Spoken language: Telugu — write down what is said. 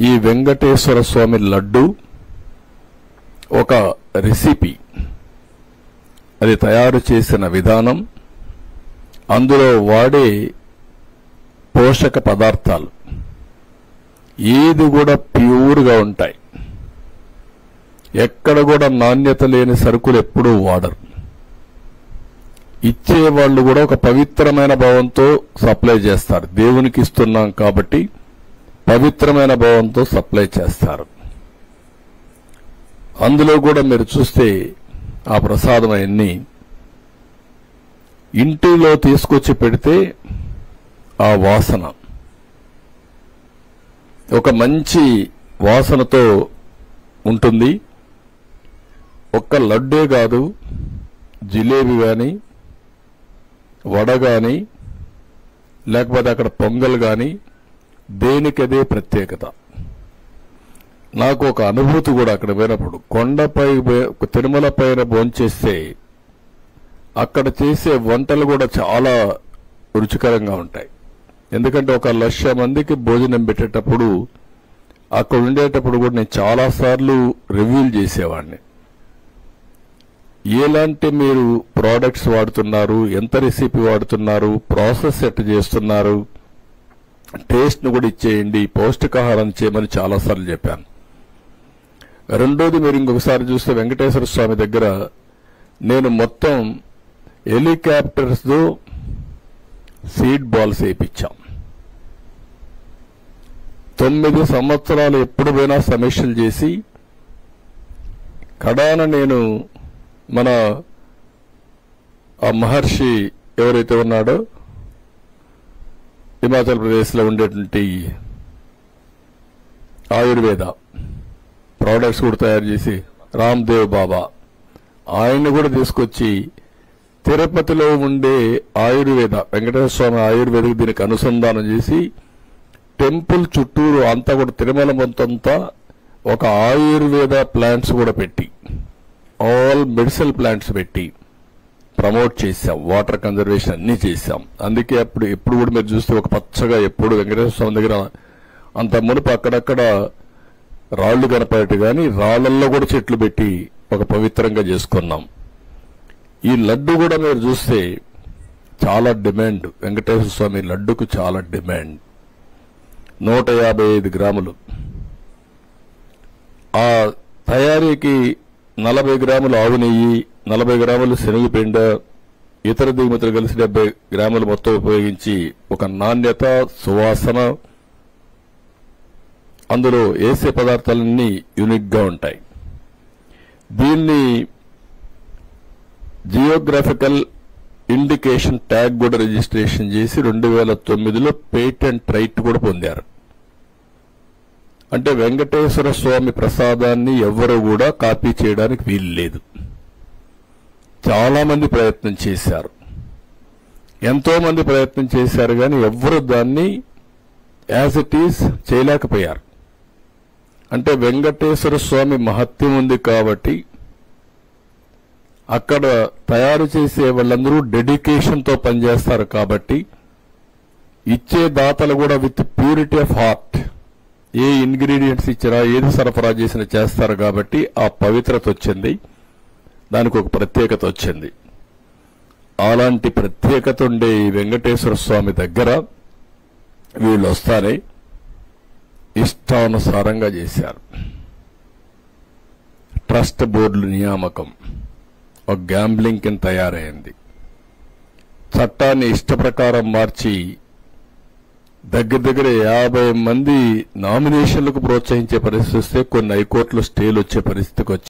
ఈ వెంకటేశ్వర స్వామి లడ్డు ఒక రెసిపీ, అది తయారు చేసిన విధానం, అందులో వాడే పోషక పదార్థాలు ఏది కూడా ప్యూర్గా ఉంటాయి. ఎక్కడ కూడా నాణ్యత లేని సరుకులు ఎప్పుడూ వాడరు. ఇచ్చేవాళ్లు కూడా ఒక పవిత్రమైన భావంతో సప్లై చేస్తారు. దేవునికి ఇస్తున్నాం కాబట్టి పవిత్రమైన భావంతో సప్లై చేస్తారు. అందులో కూడా మీరు చూస్తే ఆ ప్రసాదం అన్ని ఇంటిలో తీసుకొచ్చి పెడితే ఆ వాసన ఒక మంచి వాసనతో ఉంటుంది. ఒక్క లడ్డే కాదు, జిలేబీ గాని, వడ గాని, లేకపోతే అక్కడ పొంగల్ గాని, దేనికదే ప్రత్యేకత. నాకు ఒక అనుభూతి కూడా అక్కడ పోయినప్పుడు, కొండపై తిరుమల పైన భోంచేస్తే అక్కడ చేసే వంటలు కూడా చాలా రుచికరంగా ఉంటాయి. ఎందుకంటే ఒక 1,00,000 మందికి భోజనం పెట్టేటప్పుడు అక్కడ ఉండేటప్పుడు కూడా నేను చాలాసార్లు రివ్యూలు చేసేవాడిని. ఎలాంటి మీరు ప్రోడక్ట్స్ వాడుతున్నారు, ఎంత రెసిపీ వాడుతున్నారు, ప్రాసెస్ ఎట్ చేస్తున్నారు, టేస్ట్ను కూడా ఇచ్చేయండి, పౌష్టికాహారం చేయమని చాలాసార్లు చెప్పాను. రెండోది, మీరు ఇంకొకసారి చూస్తే వెంకటేశ్వర స్వామి దగ్గర నేను మొత్తం హెలికాప్టర్స్ సీడ్ బాల్స్ వేయించాం. 9 సంవత్సరాలు ఎప్పుడు పోయినా సమీక్షలు చేసి కడాన నేను మన ఆ మహర్షి ఎవరైతే ఉన్నాడో హిమాచల్ ప్రదేశ్లో ఉండేటువంటి ఆయుర్వేద ప్రోడక్ట్స్ కూడా తయారు చేసి రామ్దేవ్ బాబా ఆయన్ని కూడా తీసుకొచ్చి తిరుపతిలో ఉండే ఆయుర్వేద వెంకటేశ్వర స్వామి ఆయుర్వేదిక్ దీనికి అనుసంధానం చేసి టెంపుల్ చుట్టూరు అంతా కూడా తిరుమల మొత్తంతా ఒక ఆయుర్వేద ప్లాంట్స్ కూడా పెట్టి, ఆల్ మెడిసినల్ ప్లాంట్స్ పెట్టి ప్రమోట్ చేశాం. వాటర్ కన్జర్వేషన్ అన్ని చేశాం. అందుకే ఎప్పుడు కూడా మీరు చూస్తే ఒక పచ్చగా ఎప్పుడు వెంకటేశ్వర స్వామి దగ్గర అంత మునుపు అక్కడక్కడ రాళ్లు కనపడేట్టు గాని రాళ్లల్లో కూడా చెట్లు పెట్టి ఒక పవిత్రంగా చేసుకున్నాం. ఈ లడ్డు కూడా మీరు చూస్తే చాలా డిమాండ్, వెంకటేశ్వర స్వామి లడ్డుకు చాలా డిమాండ్. 155 గ్రాములు. ఆ తయారీకి 40 గ్రాములు ఆవు నెయ్యి, 40 గ్రాములు శనగపిండ, ఇతర దిగుమతులు కలిసి 70 గ్రాములు మొత్తం ఉపయోగించి ఒక నాణ్యత, సువాసన, అందులో వేసే పదార్థాలన్నీ యూనిక్ గా ఉంటాయి. దీన్ని జియోగ్రాఫికల్ ఇండికేషన్ ట్యాగ్ కూడా రిజిస్ట్రేషన్ చేసి 2009లో పేటెంట్ రైట్ కూడా పొందారు. అంటే వెంకటేశ్వర స్వామి ప్రసాదాన్ని ఎవ్వరూ కూడా కాపీ చేయడానికి వీలు లేదు. చాలా మంది ప్రయత్నం చేశారు, ఎంతో మంది ప్రయత్నం చేశారు, కానీ ఎవ్వరూ దాన్ని యాజ్ ఇట్ ఈజ్ చేయలేకపోయారు. అంటే వెంకటేశ్వర స్వామి మహత్యం ఉంది కాబట్టి అక్కడ తయారు చేసే వాళ్ళందరూ డెడికేషన్తో పనిచేస్తారు. కాబట్టి ఇచ్చే దాతలు కూడా విత్ ప్యూరిటీ ఆఫ్ హార్ట్, ఏ ఇంగ్రీడియంట్స్ ఇచ్చినా ఏది సరఫరా చేసినా చేస్తారు. కాబట్టి ఆ పవిత్రత వచ్చింది, దానికి ఒక ప్రత్యేకత వచ్చింది. అలాంటి ప్రత్యేకత ఉండే ఈ వెంకటేశ్వర స్వామి దగ్గర వీళ్ళు వస్తానే ఇష్టానుసారంగా చేశారు. ట్రస్ట్ బోర్డుల నియామకం ఒక గ్యాంబ్లింగ్ కింద తయారైంది. చట్టాన్ని ఇష్టప్రకారం మార్చి దగ్గర 50 మంది నామినేషన్లకు ప్రోత్సహించే పరిస్థితి వస్తే కొన్ని హైకోర్టులో స్టేలు వచ్చే పరిస్థితికి వచ్చి